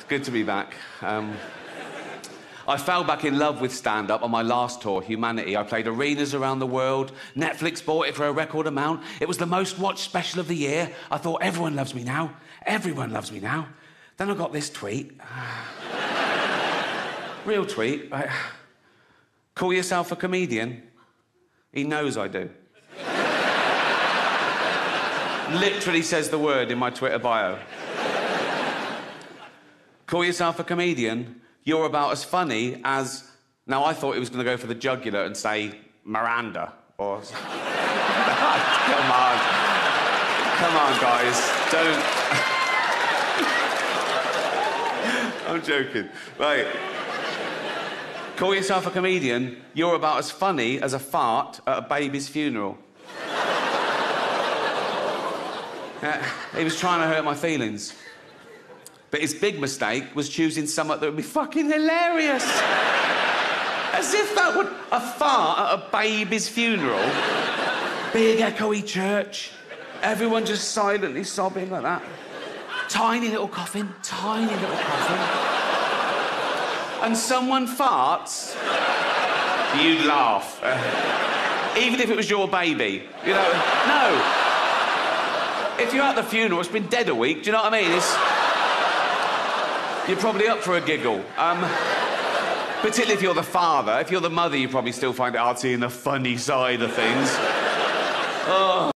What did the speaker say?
Good to be back. I fell back in love with stand-up on my last tour, Humanity. I played arenas around the world. Netflix bought it for a record amount. It was the most watched special of the year. I thought, everyone loves me now. Everyone loves me now. Then I got this tweet. Real tweet. Right. Call yourself a comedian? He knows I do. Literally says the word in my Twitter bio. Call yourself a comedian? You're about as funny as... Now, I thought he was going to go for the jugular and say Miranda, or... Come on. Come on, guys. Don't... I'm joking. Right. Call yourself a comedian? You're about as funny as a fart at a baby's funeral. He was trying to hurt my feelings. But his big mistake was choosing something that would be fucking hilarious. As if that would... A fart at a baby's funeral. Big echoey church. Everyone just silently sobbing like that. Tiny little coffin. Tiny little coffin. And someone farts. You'd laugh. Even if it was your baby. You know, no. If you're at the funeral, it's been dead a week, do you know what I mean? You're probably up for a giggle. Particularly if you're the father. If you're the mother, you probably still find it artsy and the funny side of things. Oh.